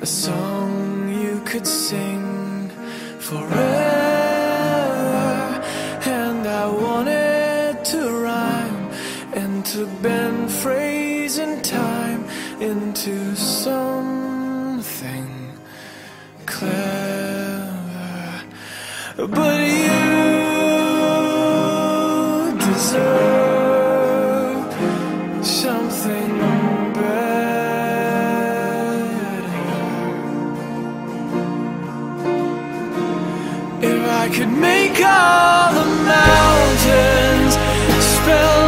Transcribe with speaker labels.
Speaker 1: a song you could sing forever. And I wanted to rhyme and to bend phrase and time into something clever. But you deserve something better. If I could make all the mountains spell